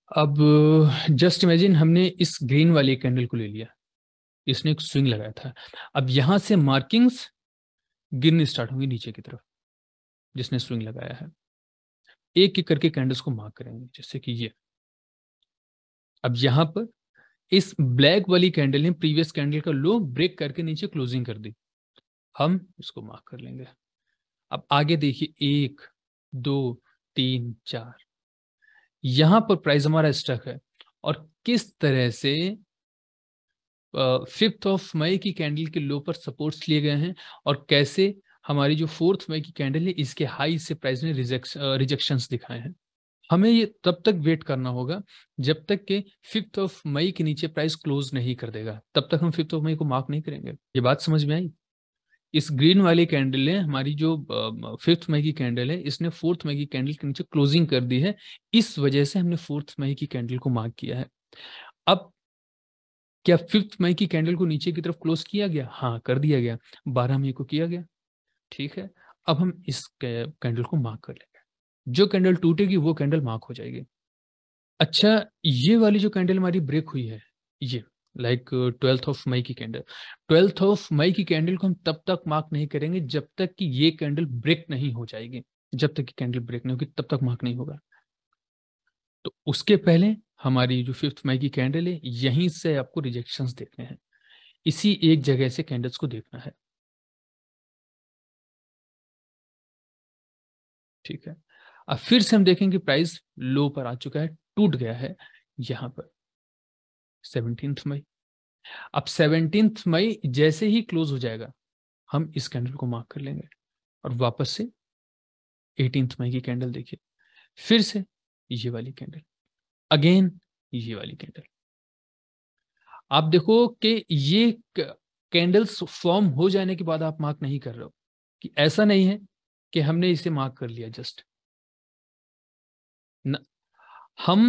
अब just imagine हमने इस ग्रीन वाली कैंडल को ले लिया, इसने एक स्विंग लगाया था। अब यहां से मार्किंग्स गिरनी स्टार्ट होंगी नीचे की तरफ, जिसने स्विंग लगाया है। एक एक करके कैंडल्स को मार्क करेंगे, जैसे कि ये। अब यहां पर इस ब्लैक वाली कैंडल ने प्रीवियस कैंडल का लो ब्रेक करके नीचे क्लोजिंग कर दी, हम इसको मार्क कर लेंगे। अब आगे देखिए, 1 2 3 4, यहां पर प्राइस हमारा स्टक है। और किस तरह से 5 मई की कैंडल के लो पर सपोर्ट्स लिए गए हैं, और कैसे हमारी जो 4 मई की कैंडल है इसके हाई से प्राइस ने रिजेक्शंस दिखाए हैं। हमें ये तब तक वेट करना होगा जब तक कि 5 मई के नीचे प्राइस क्लोज नहीं कर देगा, तब तक हम 5 मई को मार्क नहीं करेंगे। ये बात समझ में आई? इस ग्रीन वाली कैंडल ने हमारी जो 5 मई की कैंडल है, इसने 4 मई की कैंडल के नीचे क्लोजिंग कर दी है। इस वजह से हमने 4 मई की कैंडल को मार्क किया है। अब क्या 5 मई की कैंडल को नीचे की तरफ क्लोज किया गया? हाँ, कर दिया गया। 12 मई को किया गया। ठीक है, अब हम इस कैंडल को मार्क कर लेंगे। जो कैंडल टूटेगी वो कैंडल मार्क हो जाएगी। अच्छा, ये वाली जो कैंडल हमारी ब्रेक हुई है, ये लाइक 12 मई की कैंडल, 12 मई की कैंडल को हम तब तक मार्क नहीं करेंगे जब तक कि ये कैंडल ब्रेक नहीं हो जाएगी। जब तक कि कैंडल ब्रेक नहीं होगी तब तक मार्क नहीं होगा। तो उसके पहले हमारी जो 5 मई की कैंडल है, यहीं से आपको रिजेक्शंस देखने हैं। इसी एक जगह से कैंडल्स को देखना है। ठीक है, अब फिर से हम देखेंगे प्राइस लो पर आ चुका है, टूट गया है यहां पर 17 मई। अब 17 मई जैसे ही क्लोज हो जाएगा, हम इस कैंडल को मार्क कर लेंगे। और वापस से 18 मई की कैंडल देखिए, फिर से ये वाली कैंडल, अगेन ये वाली कैंडल। आप देखो कि ये कैंडल्स फॉर्म हो जाने के बाद आप मार्क नहीं कर रहे हो, कि ऐसा नहीं है कि हमने इसे मार्क कर लिया जस्ट। हम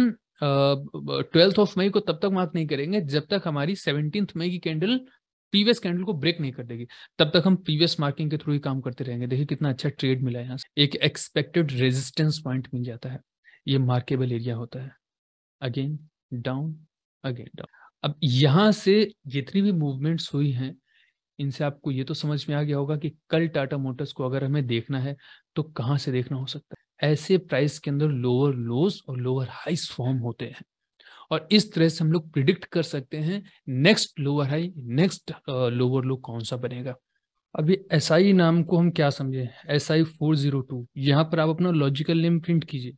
12 मई को तब तक मार्क नहीं करेंगे जब तक हमारी 17 मई की कैंडल प्रीवियस कैंडल को ब्रेक नहीं कर देगी। तब तक हम प्रीवियस मार्किंग के थ्रू ही काम करते रहेंगे। देखिए कितना अच्छा ट्रेड मिला है, यहाँ से एक एक्सपेक्टेड रेजिस्टेंस पॉइंट मिल जाता है। ये मार्केबल एरिया होता है। Again down, again down. अब यहां से जितनी भी मूवमेंट्स हुई हैं, इनसे आपको ये तो समझ में आ गया होगा कि कल टाटा मोटर्स को अगर हमें देखना है तो कहाँ से देखना हो सकता है। ऐसे प्राइस के अंदर लोअर लोज और लोअर हाइस फॉर्म होते हैं, और इस तरह से हम लोग प्रिडिक्ट कर सकते हैं next lower high, next lower low कौन सा बनेगा। अभी एसआई नाम को हम क्या समझे, SI 402, यहाँ पर आप अपना लॉजिकल नेम प्रिंट कीजिए,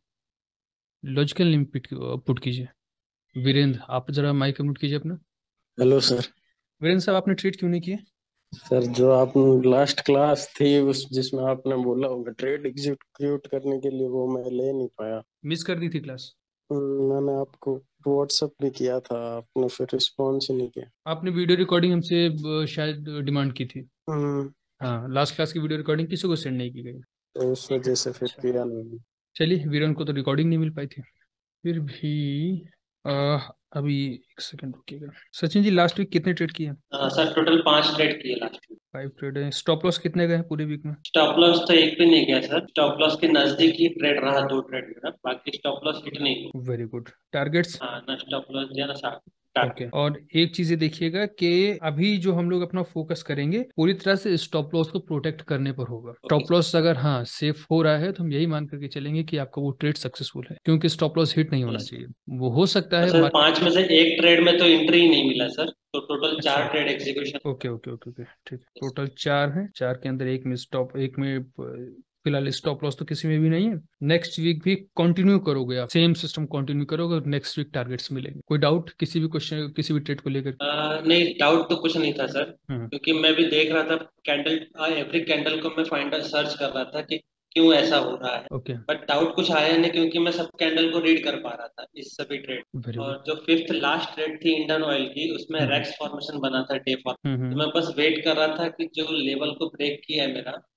लॉजिकल नेम पुट कीजिए। वीरेंद्र, आप जरा माइक म्यूट कीजिए अपना। Hello sir. वीरेंद्र साहब, आपने ट्रेड क्यों नहीं किए? सर जो आप लास्ट क्लास थी उस जिसमें आपने बोला होगा ट्रेड एग्जीक्यूट करने के लिए, वो मैं ले नहीं पाया। मिस कर दी थी क्लास? मैंने आपको व्हाट्सअप भी किया था, आपने फिर रिस्पॉन्स ही नहीं किया। आपने वीडियो रिकॉर्डिंग हमसे शायद डिमांड की थी। हम्म। हाँ, लास्ट क्लास की वीडियो रिकॉर्डिंग किसी को सेंड नहीं की गई। तो उस वजह से फिर अच्छा, किया नहीं। चलिए, वीरेंद्र को तो रिकॉर्डिंग नहीं मिल पाई थी। फिर भी अ, अभी एक सेकंड रुकिएगा। सचिन जी, लास्ट वीक कितने ट्रेड किए? सर टोटल 5 ट्रेड किए लास्ट वीक। 5 ट्रेड है। स्टॉप लॉस कितने गए हैं पूरे वीक में? स्टॉप लॉस तो एक भी नहीं गया सर, स्टॉप लॉस के नजदीक ही ट्रेड रहा 2 ट्रेड मेरा, बाकी स्टॉप लॉस हिट नहीं हुआ। Very good. टारगेट्स? हाँ, ना स्टॉप लॉस दिया ना ओके। टारगेट। और एक चीज ये देखिएगा कि अभी जो हम लोग अपना फोकस करेंगे पूरी तरह से स्टॉप लॉस को प्रोटेक्ट करने पर होगा। ओके स्टॉप लॉस अगर हाँ सेफ हो रहा है तो हम यही मान करके चलेंगे कि आपका वो ट्रेड सक्सेसफुल है, क्योंकि स्टॉप लॉस हिट नहीं होना यस। चाहिए। वो हो सकता तो है सर मार्केट। 5 में से एक ट्रेड में तो एंट्री ही नहीं मिला सर, तो टोटल अच्छा, 4 trade execution. Okay okay okay okay, ठीक है। टोटल 4 है, 4 के अंदर एक में स्टॉप, एक में फिलहाल स्टॉप लॉस तो किसी में भी नहीं है। नेक्स्ट वीक भी कंटिन्यू करोगे आप, सेम सिस्टम कंटिन्यू करोगे और नेक्स्ट वीक टारगेट्स मिलेंगे। कोई डाउट किसी भी क्वेश्चन, किसी भी ट्रेड को लेकर? नहीं, डाउट तो कुछ नहीं था सर, हम्म। क्योंकि मैं भी देख रहा था कैंडल, एवरी कैंडल को मैं फाइंड सर्च कर रहा था कि क्यों ऐसा हो रहा है। ओके, बट डाउट कुछ आया नहीं, क्योंकि मैं सब कैंडल को रीड कर पा रहा था इस सभी ट्रेड। Very good. और जो फिफ्थ लास्ट ट्रेड थी इंडियन ऑयल की, उसमें हम्म रेक्स फॉर्मेशन बना था डे फॉर्म। तो हम्म मैं बस वेट कर रहा था कि जो लेवल को ब्रेक किया है मेरा,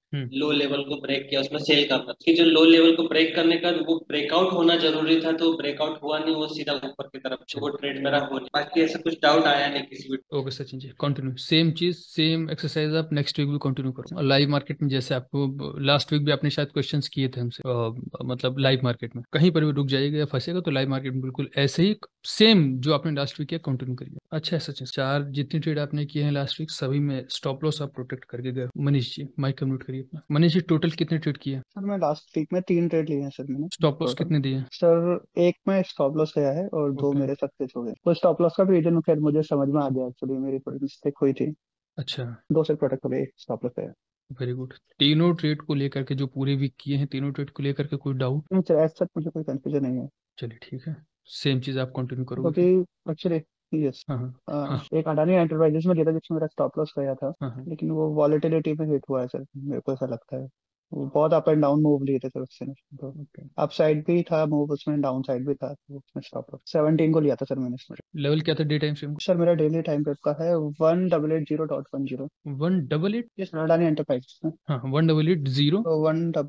लो लेवल को ब्रेक किया, उसमें सेल करना कि जो लो लेवल को ब्रेक करने का वो ब्रेकआउट होना जरूरी था, तो ब्रेकआउट हुआ नहीं, वो सीधा ऊपर की तरफ, तो वो ट्रेड मेरा हो नहीं। बाकी ऐसा कुछ डाउट आया नहीं किसी भी। Okay Sachin ji, continue same चीज सेम एक्सरसाइज आप नेक्स्ट वीक भी कंटिन्यू करो। लाइव मार्केट में जैसे आपको लास्ट वीक भी आपने शायद क्वेश्चंस किए थे हमसे, मतलब लाइव मार्केट में कहीं पर भी रुक जाएगा या फंसेगा तो लाइव मार्केट में बिल्कुल ऐसे ही सेम जो आपने लास्ट वीक किया कंटिन्यू करिए। अच्छा है सचिन, चार जितनी ट्रेड आपने किए हैं लास्ट वीक सभी में स्टॉप लॉस आप प्रोटेक्ट करके गए। मनीष जी माइक म्यूट करिए अपना। मनीष जी टोटल कितने ट्रेड किए? सर मैं लास्ट वीक में 3 ट्रेड लिए हैं सर मैंने स्टॉप लॉस टोटल। कितने दिए? सर एक में स्टॉप लॉस गया है और 2 ओके, मेरे सक्सेस हो गए। वो स्टॉप लॉस का भी रीजन खैर मुझे समझ में आ गया, एक्चुअली मेरी थोड़ी मिस्टेक हुई थी। अच्छा, 2 से प्रोडक्ट हो गए, स्टॉप लॉस गया। Very good. तीनों ट्रेड को लेकर के जो पूरे वीक किए हैं, तीनों ट्रेड को लेकर के कोई डाउट? नहीं सर, ऐसा मुझे कोई कंफ्यूजन नहीं है, चलिए ठीक है, सेम चीज आप कंटिन्यू करोगे क्योंकि फिर? एक्चुअली यस, हाँ हाँ हाँ एक अडानी एंटरप्राइजेस में लिया था जिसमें मेरा स्टॉप लॉस गया था, हाँ हाँ। लेकिन वो वॉलेटिलिटी में हिट हुआ है सर, मेरे को ऐसा लगता है। वो बहुत अप एंड डाउन मूव लिए थे सर उससे, तो ओके, अप साइड भी था मूव उसमें, डाउन साइड भी था, तो उसमें स्टॉप लॉस 17 को लिया था सर मैंने इसमें। लेवल क्या था डे टाइम फ्रेम? सर मेरा डेली टाइम रेट का है 1880.10। 188? ये सर अडानी एंटरप्राइजेस। हाँ, 1880। तो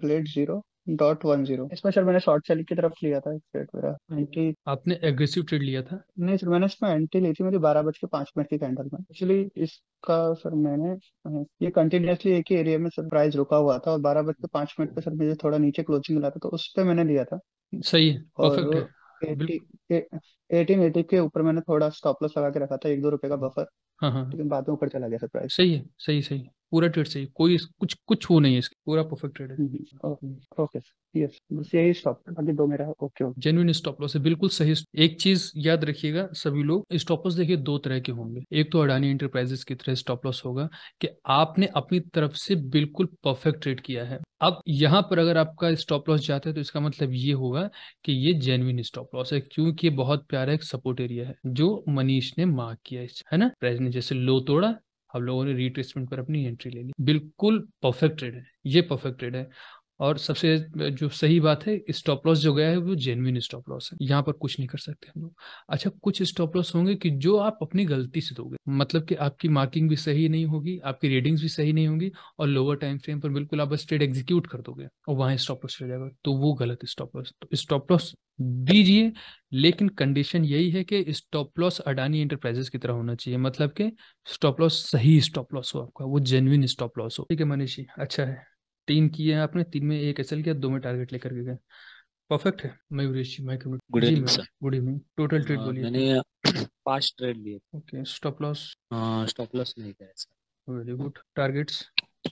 1880.10। इसमें सर मैंने शॉर्ट सेलिंग की तरफ लिया था, रेट मेरा एंट्री। आपने एग्रेसिव ट्रेड लिया था? नहीं सर, मैंने इसमें एंट्री ली थी मेरी 12:05 की कैंडल में। एक्चुअली इसका सर मैंने ये कंटिन्यूअसली एक ही एरिया में सर प्राइस रुका हुआ था, और 12:05 पे सर मुझे थोड़ा नीचे क्लोजिंग मिला था, तो उस पे मैंने लिया था। सही है, परफेक्ट है। और एटी बिल्कुल। 1880 के ऊपर मैंने थोड़ा स्टॉप लॉस लगा के रखा था, 1-2 रुपए का बफर। हाँ हाँ, लेकिन बाद में ऊपर चला गया सर प्राइस। सही है, सही सही। पूरा ट्रेड सही, कोई कुछ कुछ वो नहीं है इसका, पूरा परफेक्ट ट्रेड है। ओके सर, यस बस यही स्टॉप, बाकी 2 मेरा okay okay. Genuine stop loss है, बिल्कुल सही। एक चीज याद रखिएगा सभी लोग, स्टॉप लॉस देखिए दो तरह के होंगे। एक तो अडानी एंटरप्राइजेस की तरह स्टॉप लॉस होगा कि आपने अपनी तरफ से बिल्कुल परफेक्ट ट्रेड किया है। अब यहाँ पर अगर आपका स्टॉप लॉस जाता है तो इसका मतलब ये होगा कि ये जेन्युइन स्टॉप लॉस है, क्योंकि ये बहुत प्यारा एक सपोर्ट एरिया है जो मनीष ने मार्क किया है ना। प्राइस ने जैसे लो तोड़ा, हम लोगों ने रिट्रेसमेंट पर अपनी एंट्री ले ली, बिल्कुल परफेक्ट ट्रेड है, ये परफेक्ट ट्रेड है। और सबसे जो सही बात है, स्टॉप लॉस जो गया है वो जेन्युइन स्टॉप लॉस है, यहाँ पर कुछ नहीं कर सकते हम लोग। अच्छा, कुछ स्टॉप लॉस होंगे कि जो आप अपनी गलती से दोगे, मतलब कि आपकी मार्किंग भी सही नहीं होगी, आपकी रीडिंग्स भी सही नहीं होंगी, और लोअर टाइम फ्रेम पर बिल्कुल आप बस ट्रेड एग्जीक्यूट कर दोगे और वहां स्टॉप लॉस चल जाएगा, तो वो गलत स्टॉप लॉस। तो स्टॉप लॉस दीजिए, लेकिन कंडीशन यही है कि स्टॉप लॉस अडानी एंटरप्राइजेस की तरह होना चाहिए, मतलब कि स्टॉप लॉस सही स्टॉप लॉस हो आपका, वो जेन्युइन स्टॉप लॉस हो। ठीक है मनीष जी, अच्छा है। 3 किए हैं आपने, 3 में एक एसएल किया, 2 में टारगेट लेकर के गए, परफेक्ट है। Mayuresh ji mike mute. Good जी evening sir. Mayuresh, good evening. Total trade बोलिए अपना। मैंने 5 ट्रेड लिए। Okay, stop loss? Stop loss नहीं गया सर। Very good. टारगेट्स?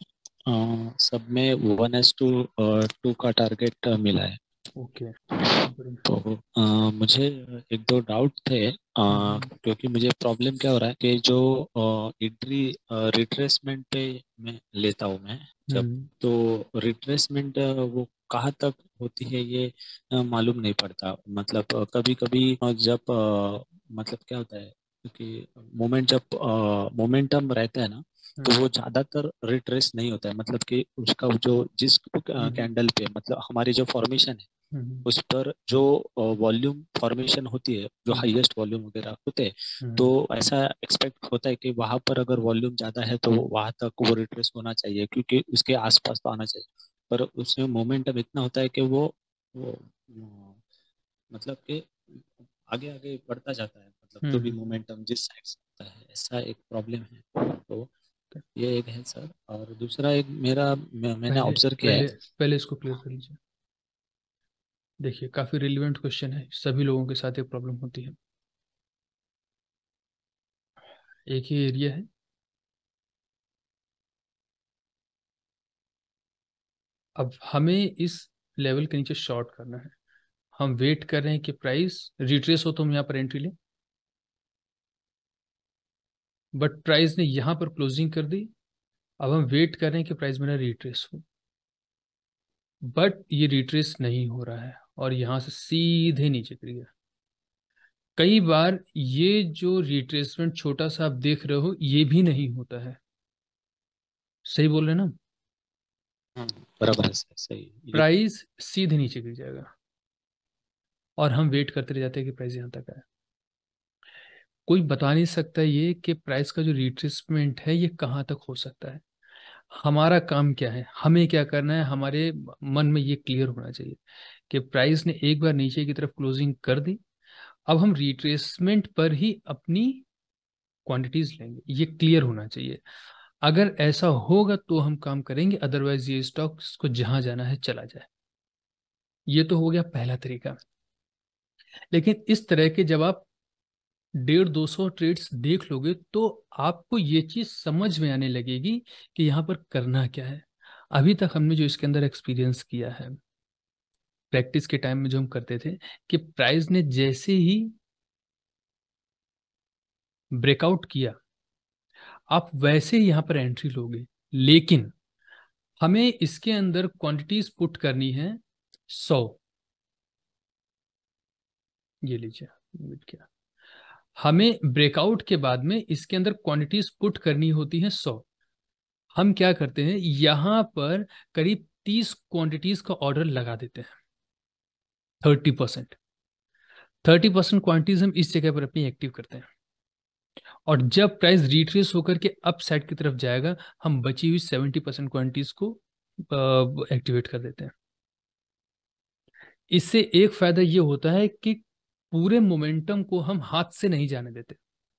सब में 1:2 का टारगेट मिला है। ओके, तो मुझे एक दो डाउट थे, क्योंकि मुझे प्रॉब्लम क्या हो रहा है कि जो एंट्री रिट्रेसमेंट पे मैं लेता हूँ मैं जब, तो रिट्रेसमेंट वो कहाँ तक होती है ये मालूम नहीं पड़ता। मतलब कभी कभी जब मतलब क्या होता है कि मोमेंटम रहता है ना, तो वो ज्यादातर रिट्रेस नहीं होता है। मतलब कि उसका जो जिस कैंडल पे मतलब हमारी जो फॉर्मेशन है उस पर जो वॉल्यूम फॉर्मेशन होती है, जो हाईएस्ट वॉल्यूम वगैरह होते हैं, तो ऐसा एक्सपेक्ट होता है कि वहां पर अगर वॉल्यूम ज्यादा है तो वहां तक वो रिट्रेस होना चाहिए, क्योंकि उसके आसपास तो आना चाहिए। पर उसमें मोमेंटम इतना होता है कि वो मतलब कि आगे आगे बढ़ता जाता है, मतलब जो भी मोमेंटम जिस साइड से होता है, ऐसा एक प्रॉब्लम है। तो ये एक है सर। और दूसरा एक मैंने पहले ऑब्जर्व किया है। पहले पहले इसको क्लियर कर लीजिए। देखिए काफी रिलेवेंट क्वेश्चन है, सभी लोगों के साथ ये प्रॉब्लम होती है। एक ही एरिया है, अब हमें इस लेवल के नीचे शॉर्ट करना है। हम वेट कर रहे हैं कि प्राइस रिट्रेस हो तो हम यहाँ पर एंट्री लें, बट प्राइस ने यहाँ पर क्लोजिंग कर दी। अब हम वेट कर रहे हैं कि प्राइस मेरा रिट्रेस हो, बट ये रिट्रेस नहीं हो रहा है और यहाँ से सीधे नीचे गिर गया। कई बार ये जो रिट्रेसमेंट छोटा सा आप देख रहे हो ये भी नहीं होता है, सही बोल रहे हैं ना? बराबर है सर, सही ये। प्राइस सीधे नीचे गिर जाएगा और हम वेट करते रह जाते हैं कि प्राइस यहाँ तक आए। कोई बता नहीं सकता ये कि प्राइस का जो रिट्रेसमेंट है ये कहाँ तक हो सकता है। हमारा काम क्या है, हमें क्या करना है, हमारे मन में ये क्लियर होना चाहिए कि प्राइस ने एक बार नीचे की तरफ क्लोजिंग कर दी, अब हम रिट्रेसमेंट पर ही अपनी क्वांटिटीज लेंगे, ये क्लियर होना चाहिए। अगर ऐसा होगा तो हम काम करेंगे, अदरवाइज ये स्टॉक को जहां जाना है चला जाए। ये तो हो गया पहला तरीका। लेकिन इस तरह के जब आप 150-200 ट्रेड्स देख लोगे तो आपको ये चीज समझ में आने लगेगी कि यहाँ पर करना क्या है। अभी तक हमने जो इसके अंदर एक्सपीरियंस किया है, प्रैक्टिस के टाइम में जो हम करते थे, कि प्राइस ने जैसे ही ब्रेकआउट किया आप वैसे ही यहाँ पर एंट्री लोगे, लेकिन हमें इसके अंदर क्वांटिटीज पुट करनी है 100। ये लीजिए, वेट किया, हमें ब्रेकआउट के बाद में इसके अंदर क्वांटिटीज पुट करनी होती है 100। हम क्या करते हैं, यहां पर करीब 30 क्वांटिटीज का ऑर्डर लगा देते हैं। 30%, 30% क्वांटिटीज हम इस जगह पर अपनी एक्टिव करते हैं, और जब प्राइस रिट्रेस होकर के अप साइड की तरफ जाएगा हम बची हुई 70% क्वांटिटीज को एक्टिवेट कर देते हैं। इससे एक फायदा ये होता है कि पूरे मोमेंटम को हम हाथ से नहीं जाने देते।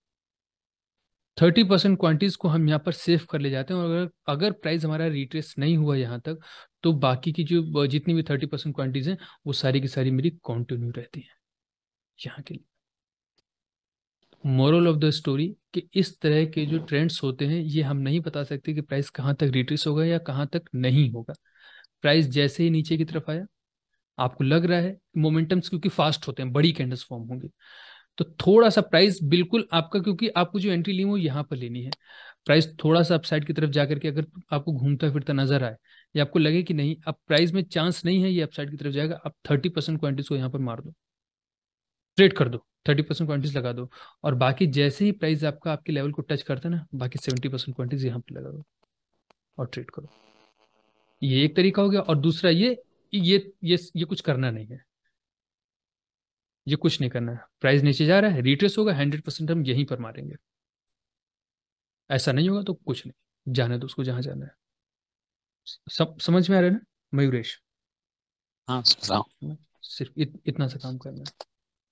30% क्वांटिटीज को हम यहाँ पर सेव कर ले जाते हैं, और अगर अगर प्राइस हमारा रिट्रेस नहीं हुआ यहाँ तक, तो बाकी की जो जितनी भी 30% क्वांटिटीज हैं वो सारी की सारी मेरी कंटिन्यू रहती हैं यहाँ के लिए। मोरल ऑफ द स्टोरी कि इस तरह के जो ट्रेंड्स होते हैं ये हम नहीं बता सकते कि प्राइस कहाँ तक रिट्रेस होगा या कहाँ तक नहीं होगा। प्राइस जैसे ही नीचे की तरफ आया, आपको लग रहा है मोमेंटम्स क्योंकि फास्ट होते हैं, बड़ी कैंडल्स फॉर्म होंगी, तो थोड़ा सा प्राइस बिल्कुल आपका, क्योंकि आपको जो एंट्री ली वो यहाँ पर लेनी है, प्राइस थोड़ा सा अपसाइड की तरफ जाकर के अगर आपको घूमता फिरता नजर आए या आपको लगे कि नहीं अब प्राइस में चांस नहीं है ये अपसाइड की तरफ जाएगा, आप 30% क्वांटिटीज को यहाँ पर मार दो, ट्रेड कर दो, 30% क्वांटिटीज लगा दो, और बाकी जैसे ही प्राइस आपका आपके लेवल को टच करता है ना, बाकी 70% क्वांटिटीज यहाँ पर लगा दो और ट्रेड करो। ये एक तरीका हो गया। और दूसरा ये कुछ करना नहीं है, ये कुछ नहीं करना है, प्राइस नीचे जा रहा है, रिट्रेस होगा, 100% हम यहीं पर मारेंगे। ऐसा नहीं होगा तो कुछ नहीं, जाने दो उसको जहां जाना है। समझ में आ रहा है ना मयूरेश? हाँ सर। सिर्फ इतना सा काम करना है।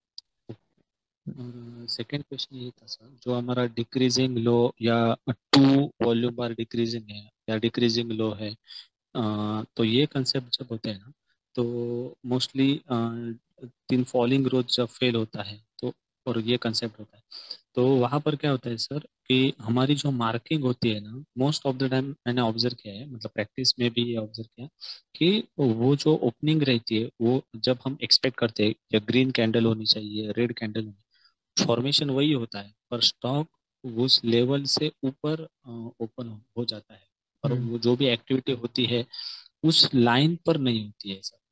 और सेकंड क्वेश्चन ये था सर, जो हमारा डिक्रीजिंग लो या टू वॉल्यूम बार डिक्रीजिंग है या डिक्रीजिंग लो है, तो ये कंसेप्ट जब होते हैं ना, तो मोस्टली तीन फॉलिंग ग्रोथ जब फेल होता है तो, और ये कंसेप्ट होता है, तो वहां पर क्या होता है सर कि हमारी जो मार्किंग होती है ना, मोस्ट ऑफ द टाइम मैंने ऑब्जर्व किया है, मतलब प्रैक्टिस में भी ये ऑब्जर्व किया कि वो जो ओपनिंग रहती है वो जब हम एक्सपेक्ट करते हैं या ग्रीन कैंडल होनी चाहिए, रेड कैंडल होनी, फॉर्मेशन वही होता है पर स्टॉक उस लेवल से ऊपर ओपन हो जाता है, और वो जो भी एक्टिविटी होती है उस लाइन पर नहीं होती है सर।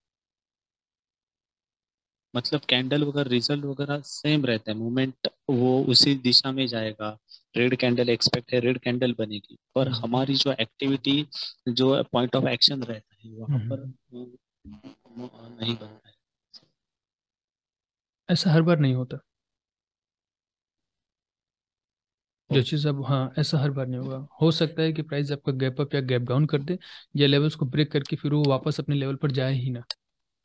मतलब कैंडल वगैरह रिजल्ट वगैरह सेम रहता है, मूवमेंट वो उसी दिशा में जाएगा, रेड कैंडल एक्सपेक्ट है, रेड कैंडल बनेगी, पर हमारी जो एक्टिविटी जो पॉइंट ऑफ एक्शन रहता है वहां पर नहीं बनता है। ऐसा हर बार नहीं होता जो चीज़ अब, हाँ ऐसा हर बार नहीं होगा। हो सकता है कि प्राइस आपका गैप अप या गैप डाउन कर दे, या लेवल्स को ब्रेक करके फिर वो वापस अपने लेवल पर जाए ही ना,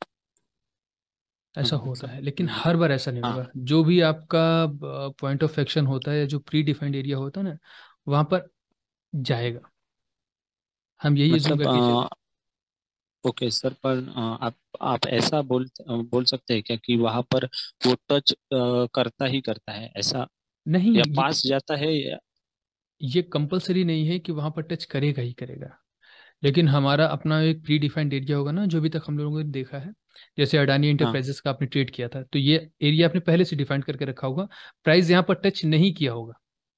ऐसा होता मतलब है, लेकिन हर बार ऐसा नहीं हाँ, होगा। जो भी आपका पॉइंट ऑफ एक्शन होता है या जो प्री डिफाइंड एरिया होता है ना, वहां पर जाएगा, हम यही एज्यूम मतलब करके चले। ओके सर, पर आप ऐसा बोल सकते हैं क्या कि वहां पर वो टच करता ही करता है ऐसा, नहीं, या पास जाता है या? ये कंपलसरी नहीं है कि वहां पर टच करेगा ही करेगा, लेकिन हमारा अपना एक प्री डिफाइंड एरिया होगा ना, जो भी तक हम लोगों ने देखा है। जैसे अडानी हाँ इंटरप्राइजेस का आपने ट्रेड किया था, तो ये एरिया आपने पहले से डिफाइन करके रखा होगा, प्राइस यहाँ पर टच नहीं किया होगा,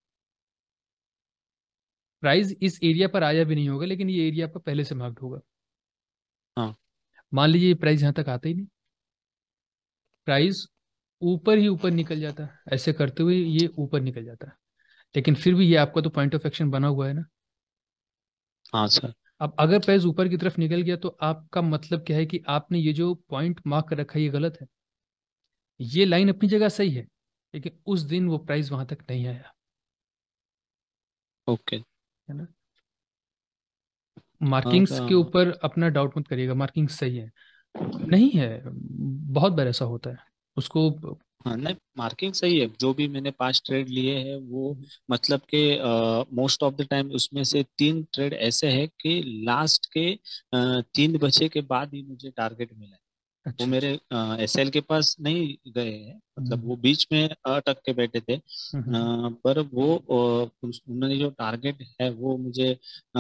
प्राइस इस एरिया पर आया भी नहीं होगा, लेकिन ये एरिया आपका पहले से मार्क्ड होगा। हाँ। मान लीजिए ये प्राइस यहाँ तक आता ही नहीं, प्राइस ऊपर ही ऊपर निकल जाता है, ऐसे करते हुए ये ऊपर निकल जाता है, लेकिन फिर भी ये आपका तो पॉइंट ऑफ एक्शन बना हुआ है ना। हाँ सर। अब अगर प्राइस ऊपर की तरफ निकल गया तो आपका मतलब क्या है कि आपने ये जो पॉइंट मार्क कर रखा है ये गलत है। ये लाइन अपनी जगह सही है, लेकिन उस दिन वो प्राइस वहां तक नहीं आया, ओके। है ना। मार्किंग्स के ऊपर अपना डाउट मत करिएगा, मार्किंग सही है नहीं है, बहुत बार ऐसा होता है उसको। हाँ नहीं, मार्किंग सही है। जो भी मैंने 5 ट्रेड लिए हैं वो मतलब कि मोस्ट ऑफ द टाइम उसमें से 3 ट्रेड ऐसे हैं कि लास्ट के 3 बजे के बाद ही मुझे टारगेट मिला है। वो अच्छा मेरे एसएल के पास नहीं गए हैं, मतलब वो बीच में अटक के बैठे थे। पर वो उन्होंने जो टारगेट है वो मुझे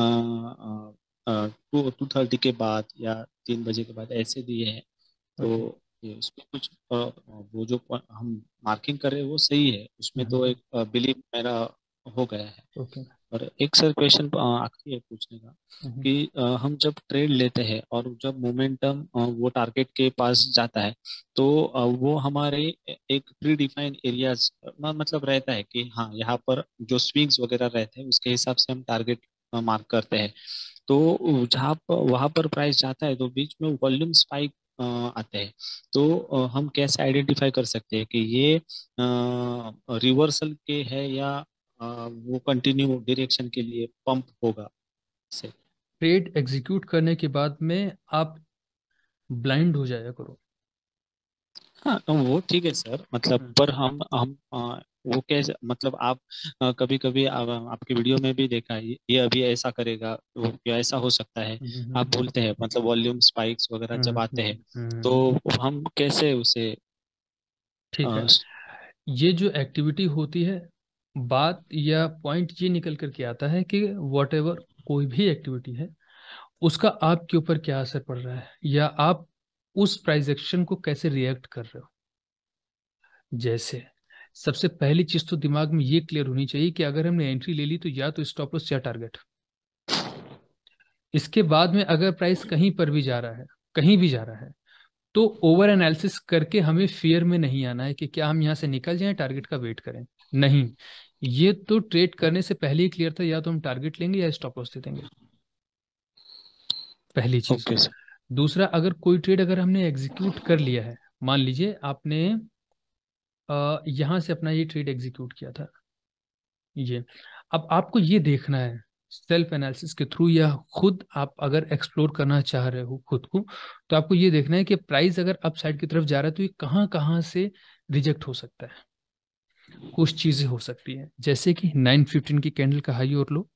2:30 के बाद या 3 बजे के बाद ऐसे दिए हैं। तो ओके ये उसमें कुछ वो जो हम मार्किंग कर रहे हैं वो सही है, उसमें तो एक बिलीव मेरा हो गया है। ओके और एक सर क्वेश्चन आखिरी है पूछने का कि हम जब ट्रेड लेते हैं और जब मोमेंटम वो टारगेट के पास जाता है तो वो हमारे एक प्री डिफाइंड एरियाज मतलब रहता है कि हाँ यहाँ पर जो स्विंग्स वगैरह रहते हैं उसके हिसाब से हम टारगेट मार्क करते हैं। तो जहाँ पर वहां पर प्राइस जाता है तो बीच में वॉल्यूम स्पाइक आते हैं। तो हम कैसे आइडेंटिफाई कर सकते हैं कि ये रिवर्सल के है या वो कंटिन्यू डायरेक्शन के लिए पंप होगा से। ट्रेड एग्जीक्यूट करने के बाद में आप ब्लाइंड हो जाया करो। हाँ तो वो ठीक है सर, मतलब हम्म, पर हम वो कैसे मतलब आप कभी कभी आपकी वीडियो में भी देखा है ये अभी ऐसा करेगा वो या ऐसा हो सकता है। हम्म, आप भूलते हैं मतलब वॉल्यूम स्पाइक्स वगैरह जब आते हैं तो हम्म। हम कैसे उसे ठीक है, अ, ये जो एक्टिविटी होती है, बात या पॉइंट ये निकल करके आता है कि वॉट एवर कोई भी एक्टिविटी है उसका आपके ऊपर क्या असर पड़ रहा है, या आप उस प्राइस एक्शन को कैसे रिएक्ट कर रहे हो। जैसे सबसे पहली चीज तो दिमाग में ये क्लियर होनी चाहिए कि अगर हमने एंट्री ले ली तो या तो स्टॉप लॉस या टारगेट। इसके बाद में अगर प्राइस कहीं पर भी जा रहा है, कहीं भी जा रहा है, तो ओवर एनालिसिस करके हमें फियर में नहीं आना है कि क्या हम यहाँ से निकल जाएं, टारगेट का वेट करें। नहीं, ये तो ट्रेड करने से पहले ही क्लियर था, या तो हम टारगेट लेंगे या स्टॉप लॉस दे देंगे, पहली चीज। Okay sir. दूसरा, अगर कोई ट्रेड अगर हमने एग्जीक्यूट कर लिया है, मान लीजिए आपने यहाँ से अपना ये ट्रेड एग्जीक्यूट किया था, ये, अब आपको ये देखना है सेल्फ एनालिसिस के थ्रू, या खुद आप अगर एक्सप्लोर करना चाह रहे हो खुद को, तो आपको ये देखना है कि प्राइस अगर अप साइड की तरफ जा रहा है तो ये कहाँ कहाँ से रिजेक्ट हो सकता है। कुछ चीजें हो सकती हैं जैसे कि 915 की कैंडल का हाई और लो।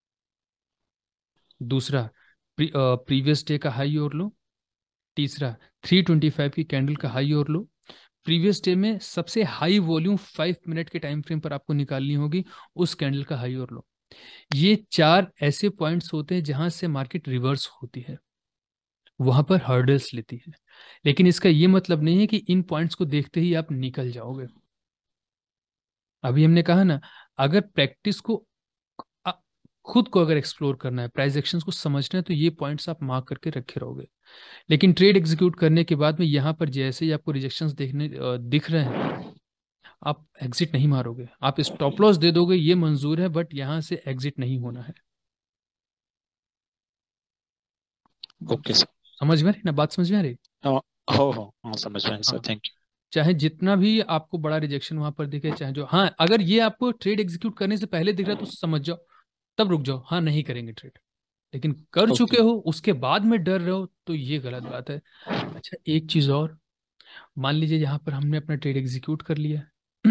दूसरा, प्रीवियस डे का हाई और लो। तीसरा, 325 की कैंडल का हाई और लो। प्रीवियस डे में सबसे हाई वॉल्यूम 5 मिनट के टाइम फ्रेम पर आपको निकालनी होगी, उस कैंडल का हाई और लो। ये चार ऐसे पॉइंट्स होते हैं जहां से मार्केट रिवर्स होती है, वहां पर हर्डल्स लेती है। लेकिन इसका ये मतलब नहीं है कि इन पॉइंट्स को देखते ही आप निकल जाओगे। अभी हमने कहा ना, अगर प्रैक्टिस को अ- खुद को अगर एक्सप्लोर करना है, प्राइस एक्शंस को समझना है, तो ये पॉइंट्स आप मार्क करके रखे रहोगे। लेकिन ट्रेड एग्जीक्यूट करने के बाद में यहाँ पर जैसे ही आपको रिजेक्शंस दिख रहे हैं, आप एग्जिट नहीं मारोगे, आप स्टॉप लॉस दे दोगे, ये मंजूर है, बट यहाँ से एग्जिट नहीं होना है। Okay sir. समझ में आ रही ना, बात समझ में आ रही। हो हाँ समझ में आया सर, हाँ, थैंक यू। चाहे जितना भी आपको बड़ा रिजेक्शन वहां पर दिखे, चाहे जो, हाँ अगर ये आपको ट्रेड एग्जीक्यूट करने से पहले दिख रहा है तो समझ जाओ, तब रुक जाओ, हाँ नहीं करेंगे ट्रेड। लेकिन कर ओके। चुके हो उसके बाद में डर रहे हो तो ये गलत बात है। अच्छा, एक चीज और, मान लीजिए यहाँ पर हमने अपना ट्रेड एग्जीक्यूट कर लिया।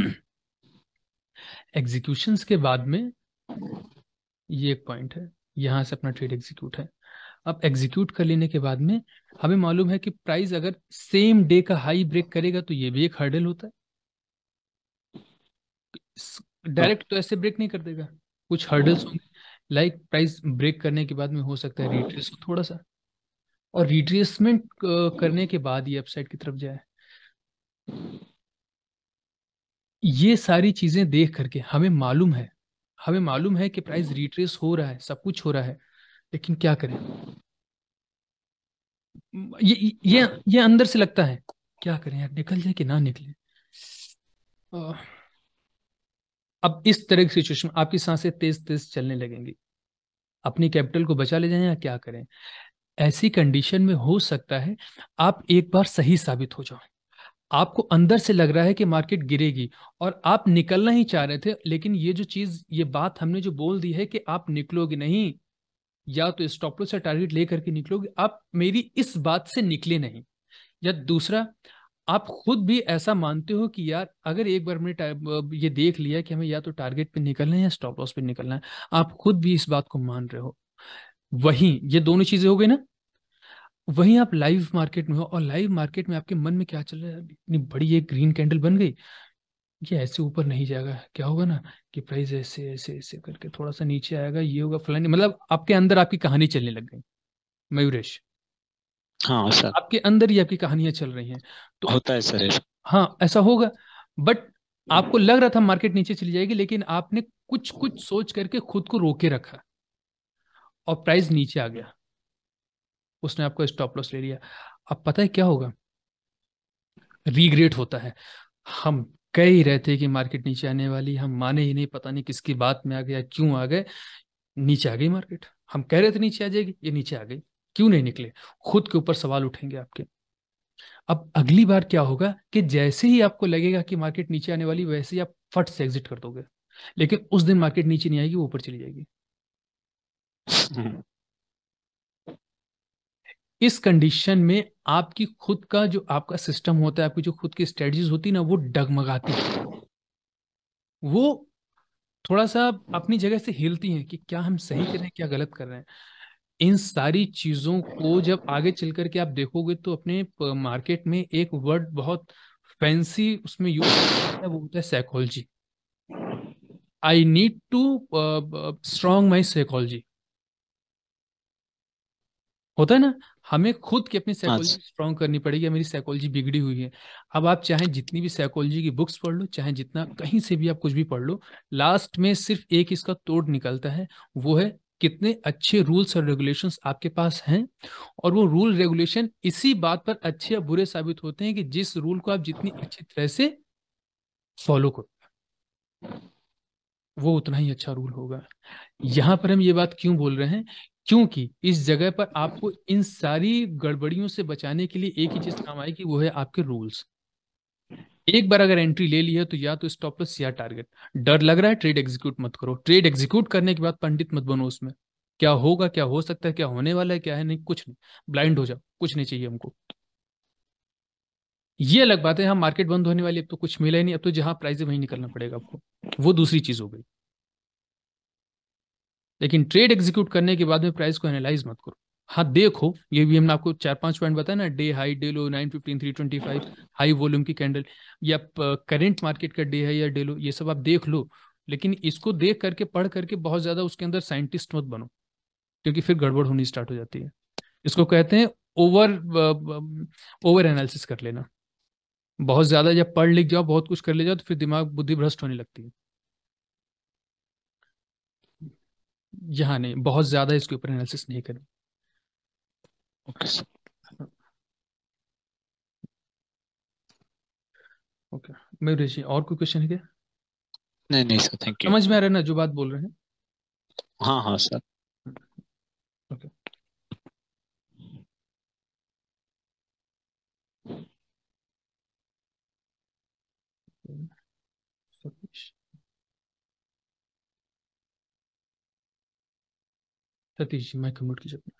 एग्जीक्यूशंस के बाद में ये एक पॉइंट है, यहाँ से अपना ट्रेड एग्जीक्यूट है। अब एग्जीक्यूट कर लेने के बाद में हमें मालूम है कि प्राइस अगर सेम डे का हाई ब्रेक करेगा तो ये भी एक हर्डल होता है। डायरेक्ट तो ऐसे ब्रेक नहीं कर देगा, कुछ हर्डल्स होंगे। लाइक प्राइस ब्रेक करने के बाद में हो सकता है रिट्रेस हो थोड़ा सा, और रिट्रेसमेंट करने के बाद ये अपसाइड की तरफ जाए। ये सारी चीजें देख करके हमें मालूम है कि प्राइस रिट्रेस हो रहा है, सब कुछ हो रहा है, लेकिन क्या करें। ये अंदर से लगता है क्या करें यार, निकल जाए कि ना निकले। अ, अब इस तरह की सिचुएशन आपकी सांसें तेज तेज चलने लगेंगी, अपनी कैपिटल को बचा ले जाएं या क्या करें। ऐसी कंडीशन में हो सकता है आप एक बार सही साबित हो जाओ, आपको अंदर से लग रहा है कि मार्केट गिरेगी और आप निकलना ही चाह रहे थे, लेकिन ये जो चीज, ये बात हमने जो बोल दी है कि आप निकलोगे नहीं, या तो स्टॉप लॉस या टारगेट लेकर के निकलोगे, आप मेरी इस बात से निकले नहीं। या दूसरा, आप खुद भी ऐसा मानते हो कि यार अगर एक बार हमने ये देख लिया कि हमें या तो टारगेट पे निकलना है या स्टॉप लॉस पे निकलना है, आप खुद भी इस बात को मान रहे हो, वहीं ये दोनों चीजें हो गई ना, वहीं आप लाइव मार्केट में हो, और लाइव मार्केट में आपके मन में क्या चल रहा है, इतनी बड़ी एक ग्रीन कैंडल बन गई, ये ऐसे ऊपर नहीं जाएगा, क्या होगा ना कि प्राइस ऐसे ऐसे ऐसे करके थोड़ा सा नीचे आएगा, ये होगा फलानी, मतलब आपके अंदर आपकी कहानी चलने लग गई मयूरेश, हाँ सर, आपके अंदर ही आपकी कहानियां चल रही हैं। तो होता है सर ऐसा। हाँ ऐसा होगा, बट आपको लग रहा था मार्केट नीचे चली जाएगी, लेकिन आपने कुछ कुछ सोच करके खुद को रोके रखा और प्राइस नीचे आ गया, उसने आपको स्टॉप लॉस ले लिया। अब पता है क्या होगा, रीग्रेट होता है। हम कह ही रहे थे कि मार्केट नीचे आने वाली, हम माने ही नहीं, पता नहीं किसकी बात में आ गया, क्यों आ गए, नीचे आ गई मार्केट। हम कह रहे थे नीचे आ जाएगी, ये नीचे आ गई, क्यों नहीं निकले, खुद के ऊपर सवाल उठेंगे आपके। अब अगली बार क्या होगा कि जैसे ही आपको लगेगा कि मार्केट नीचे आने वाली, वैसे ही आप फट से एग्जिट कर दोगे, लेकिन उस दिन मार्केट नीचे नहीं आएगी, वो ऊपर चली जाएगी। हम्म, इस कंडीशन में आपकी खुद का जो आपका सिस्टम होता है, आपकी जो खुद की स्ट्रेटजीज होती है ना, वो डगमगाती है, वो थोड़ा सा अपनी जगह से हिलती हैं कि क्या हम सही कर रहे हैं, क्या गलत कर रहे हैं। इन सारी चीजों को जब आगे चल करके आप देखोगे तो अपने मार्केट में एक वर्ड बहुत फैंसी उसमें यूज होता है, वो होता है psychology. I need to strong my psychology, होता है ना, हमें खुद की अपनी हाँ साइकोलॉजी स्ट्रॉन्ग करनी पड़ेगी, मेरी साइकोलॉजी बिगड़ी हुई है। अब आप चाहे जितनी भी साइकोलॉजी की बुक्स पढ़ लो, चाहे जितना कहीं से भी आप कुछ भी पढ़ लो, लास्ट में सिर्फ एक इसका तोड़ निकलता है, वो है कितने अच्छे रूल्स और रेगुलेशंस आपके पास हैं। और वो रूल रेगुलेशन इसी बात पर अच्छे या बुरे साबित होते हैं कि जिस रूल को आप जितनी अच्छी तरह से फॉलो करो, वो उतना ही अच्छा रूल होगा। यहां पर हम ये बात क्यों बोल रहे हैं, क्योंकि इस जगह पर आपको इन सारी गड़बड़ियों से बचाने के लिए एक ही चीज काम आएगी, वो है आपके रूल्स। एक बार अगर एंट्री ले ली है तो या तो स्टॉप लॉस या टारगेट। डर लग रहा है, ट्रेड एग्जीक्यूट मत करो, ट्रेड एग्जीक्यूट करने के बाद पंडित मत बनो उसमें, क्या होगा, क्या हो सकता है, क्या होने वाला है, क्या है नहीं, कुछ नहीं, ब्लाइंड हो जाओ, कुछ नहीं चाहिए हमको। ये अलग बात है, हम मार्केट बंद होने वाली, अब तो कुछ मिला ही नहीं, अब तो जहां प्राइस है वहीं निकलना पड़ेगा आपको, वो दूसरी चीज हो गई। लेकिन ट्रेड एग्जीक्यूट करने के बाद में प्राइस को एनालाइज मत करो। हाँ देखो, ये भी हमने आपको 4-5 पॉइंट बताया ना, day high, day low, 915, 325, high volume की कैंडल, या करंट मार्केट का डे हाई या डे लो, ये सब आप देख लो। लेकिन इसको देख करके, पढ़ करके बहुत ज्यादा उसके अंदर साइंटिस्ट मत बनो, क्योंकि फिर गड़बड़ होनी स्टार्ट हो जाती है। इसको कहते हैं ओवर ओवर एनालिसिस कर लेना। बहुत ज्यादा जब पढ़ लिख जाओ, बहुत कुछ कर ले जाओ, तो फिर दिमाग बुद्धि भ्रष्ट होने लगती है। यहाँ नहीं, बहुत ज्यादा इसके ऊपर एनालिसिस नहीं करें। Okay sir. ओके, मैं ऋषि, और कोई क्वेश्चन है क्या? नहीं नहीं सर, थैंक यू। समझ में आ रहा है ना जो बात बोल रहे हैं? हाँ हाँ सर। ओके। सतीश, सतीश जी, मैं कम्यूट कीजिए अपना।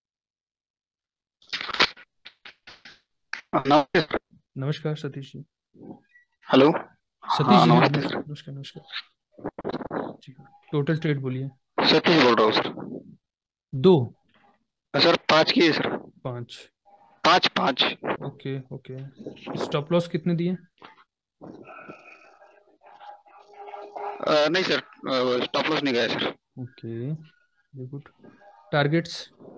नमस्ते सर। नमस्कार सतीश जी। हेलो। सतीश हाँ जी, हाँ नमस्ते नमस्कार सर। नमस्कार नमस्कार। जी, टोटल ट्रेड बोलिए। सतीश बोल रहा हूँ सर। 2, सर 5 किए sir. 5। 5 5। Okay okay. Stop loss कितने दिए? नहीं सर, स्टॉप लॉस नहीं गया sir. Okay, good. Targets?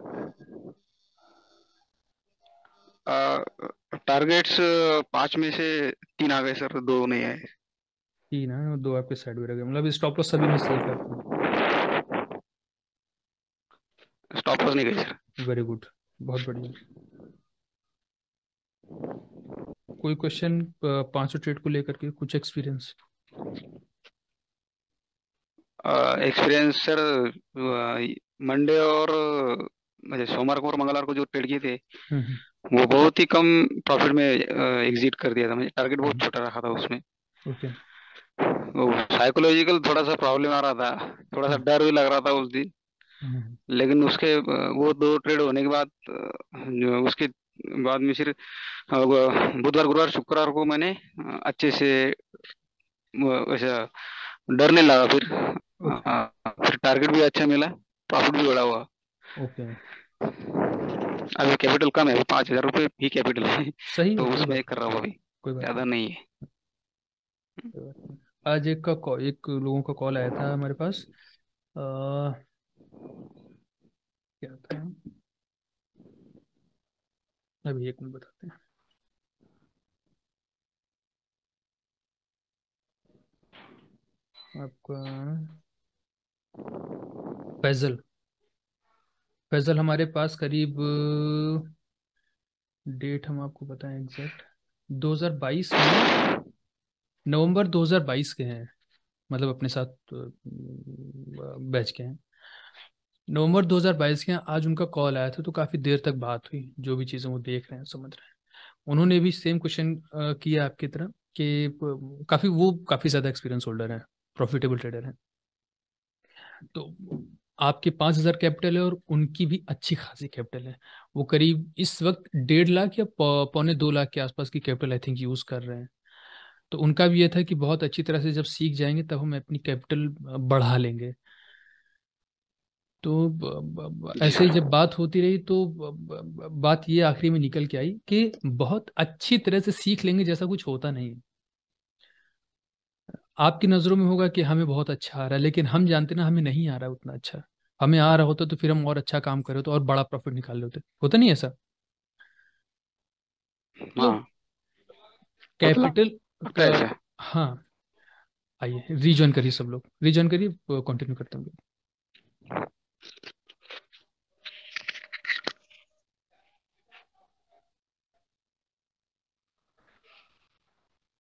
Targets 5 में से 3 आ गए सर, 2 नहीं आए। 3 है, 2 आपके साइड में रह गए, मतलब स्टॉप लॉस सभी में सेफ है आपका। स्टॉप लॉस नहीं गए सर। वेरी गुड, बहुत बढ़िया। कोई क्वेश्चन 5 ट्रेड को लेकर के, कुछ एक्सपीरियंस? एक्सपीरियंस सर, मंडे और मुझे सोमवार को और मंगलवार को जो ट्रेड किए थे, वो बहुत ही कम प्रॉफिट में एग्जिट कर दिया था। मुझे टारगेट बहुत छोटा रखा था उसमें। ओके। वो साइकोलॉजिकल थोड़ा सा प्रॉब्लम आ रहा था, थोड़ा सा डर भी लग रहा था उस दिन। लेकिन उसके वो 2 ट्रेड होने के बाद जो उसके बाद में फिर बुधवार गुरुवार शुक्रवार को मैंने अच्छे से वैसा डर नहीं लगा फिर। ओके फिर टारगेट भी अच्छा मिला, प्रॉफिट भी बड़ा हुआ। ओके, अभी कैपिटल कम है, अभी 5,000 रुपये ही कैपिटल है। सही तो है, कोई उसमें बात कर रहा हूँ अभी, कोई बात ज्यादा नहीं, नहीं है। कोई बात नहीं। आज एक लोगों का कॉल आया था हमारे पास। आ, क्या था, अभी एक मिनट बताते हैं आपका। फैजल, फैजल हमारे पास करीब, डेट हम आपको बताएं एग्जैक्ट, 2022 में, नवंबर 2022 के हैं, मतलब अपने साथ बैच के हैं, नवंबर 2022 के हैं। आज उनका कॉल आया था तो काफ़ी देर तक बात हुई, जो भी चीज़ें वो देख रहे हैं समझ रहे हैं। उन्होंने भी सेम क्वेश्चन किया आपकी तरह कि काफ़ी ज़्यादा एक्सपीरियंस होल्डर हैं, प्रॉफिटेबल ट्रेडर हैं। तो आपके 5,000 कैपिटल है और उनकी भी अच्छी खासी कैपिटल है। वो करीब इस वक्त 1.5 लाख या 1.25 लाख के आसपास की कैपिटल आई थिंक यूज़ कर रहे हैं। तो उनका भी ये था कि बहुत अच्छी तरह से जब सीख जाएंगे तब हम अपनी कैपिटल बढ़ा लेंगे। तो जी ऐसे ही सर। जब बात होती रही तो बात ये आखिरी में निकल के आई कि बहुत अच्छी तरह से सीख लेंगे जैसा कुछ होता नहीं है। आपकी नज़रों में होगा कि हमें बहुत अच्छा आ रहा है, लेकिन हम जानते ना हमें नहीं आ रहा है उतना अच्छा। हमें आ रहा होता तो फिर हम और अच्छा काम करे तो और बड़ा प्रॉफिट निकाल लेते, होता नहीं ऐसा? तो हाँ, मतलब कैपिटल होता का, है ऐसा। हाँ, आइए रिज्वाइन करिए, सब लोग रिज्वाइन करिए, कंटिन्यू करते हैं हम लोग।